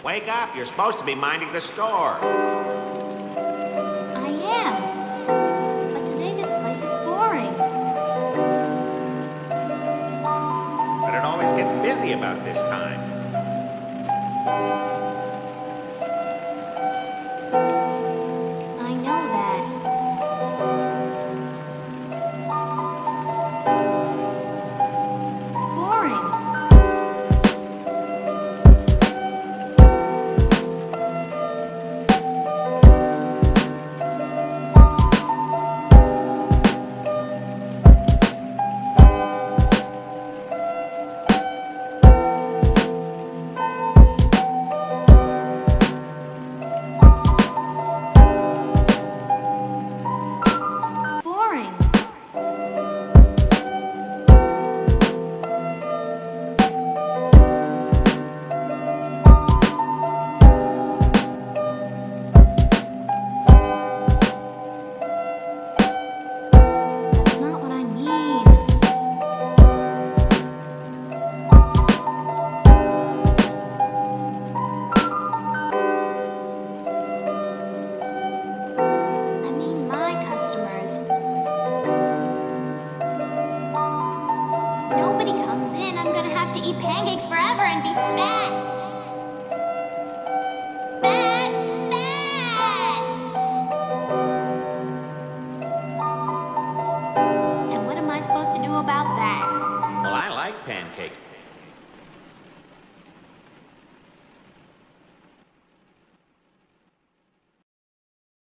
Wake up, you're supposed to be minding the store. I am. But today this place is boring. But it always gets busy about this time. I know that. Boring. Boring. That's not what I mean. I mean my customers. If nobody comes in, I'm gonna have to eat pancakes forever and be fat. Fat! Fat! And what am I supposed to do about that? Well, I like pancakes.